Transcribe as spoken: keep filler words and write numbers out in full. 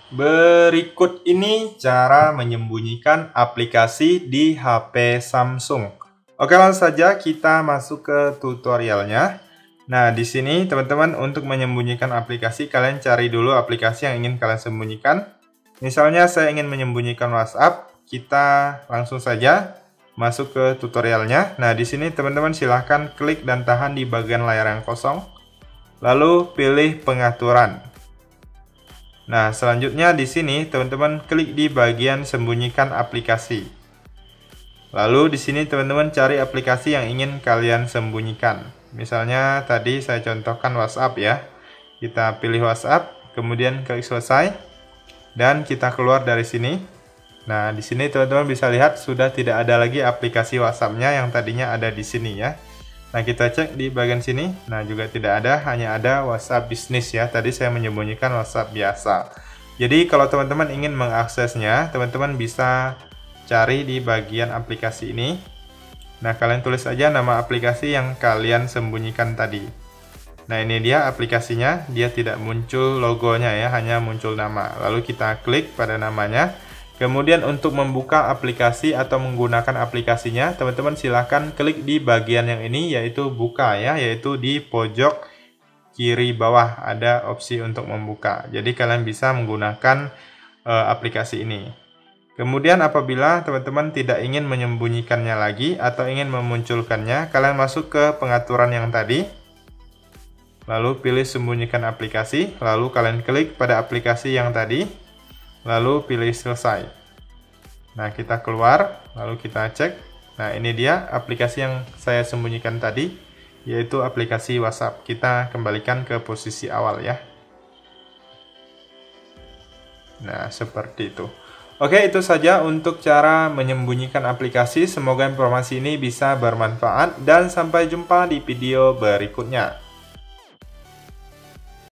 Berikut ini cara menyembunyikan aplikasi di H P Samsung. Oke, langsung saja kita masuk ke tutorialnya. Nah, di sini teman-teman untuk menyembunyikan aplikasi, kalian cari dulu aplikasi yang ingin kalian sembunyikan. Misalnya saya ingin menyembunyikan WhatsApp, kita langsung saja masuk ke tutorialnya. Nah, di sini teman-teman silahkan klik dan tahan di bagian layar yang kosong. Lalu pilih pengaturan. Nah, selanjutnya di sini teman-teman klik di bagian sembunyikan aplikasi. Lalu di sini teman-teman cari aplikasi yang ingin kalian sembunyikan. Misalnya tadi saya contohkan WhatsApp ya. Kita pilih WhatsApp, kemudian klik selesai dan kita keluar dari sini. Nah, di sini teman-teman bisa lihat sudah tidak ada lagi aplikasi WhatsApp-nya yang tadinya ada di sini ya. Nah, kita cek di bagian sini. Nah, juga tidak ada, hanya ada WhatsApp bisnis ya. Tadi saya menyembunyikan WhatsApp biasa. Jadi, kalau teman-teman ingin mengaksesnya, teman-teman bisa cari di bagian aplikasi ini. Nah, kalian tulis aja nama aplikasi yang kalian sembunyikan tadi. Nah, ini dia aplikasinya. Dia tidak muncul logonya ya, hanya muncul nama. Lalu kita klik pada namanya. Kemudian untuk membuka aplikasi atau menggunakan aplikasinya, teman-teman silahkan klik di bagian yang ini, yaitu buka ya, yaitu di pojok kiri bawah ada opsi untuk membuka. Jadi kalian bisa menggunakan uh, aplikasi ini. Kemudian apabila teman-teman tidak ingin menyembunyikannya lagi atau ingin memunculkannya, kalian masuk ke pengaturan yang tadi. Lalu pilih sembunyikan aplikasi, lalu kalian klik pada aplikasi yang tadi. Lalu pilih selesai. Nah, kita keluar, lalu kita cek. Nah, ini dia aplikasi yang saya sembunyikan tadi, yaitu aplikasi WhatsApp. Kita kembalikan ke posisi awal ya. Nah, seperti itu. Oke, itu saja untuk cara menyembunyikan aplikasi. Semoga informasi ini bisa bermanfaat dan sampai jumpa di video berikutnya.